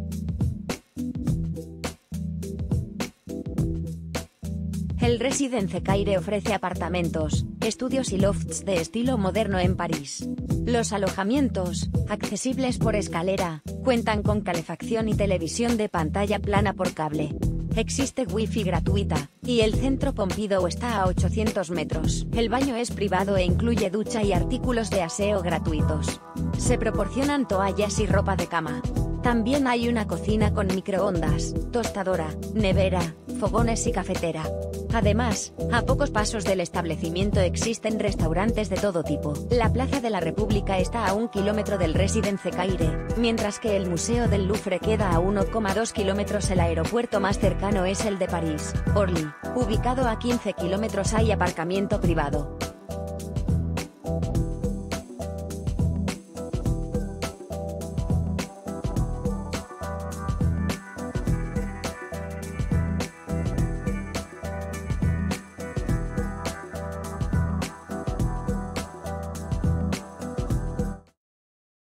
El Residence Caire ofrece apartamentos, estudios y lofts de estilo moderno en París. Los alojamientos, accesibles por escalera, cuentan con calefacción y televisión de pantalla plana por cable. Existe wifi gratuita, y el centro Pompidou está a 800 metros. El baño es privado e incluye ducha y artículos de aseo gratuitos. Se proporcionan toallas y ropa de cama. También hay una cocina con microondas, tostadora, nevera, fogones y cafetera. Además, a pocos pasos del establecimiento existen restaurantes de todo tipo. La Plaza de la República está a 1 kilómetro del Residence Caire, mientras que el Museo del Louvre queda a 1,2 kilómetros. El aeropuerto más cercano es el de París, Orly, ubicado a 15 kilómetros. Hay aparcamiento privado.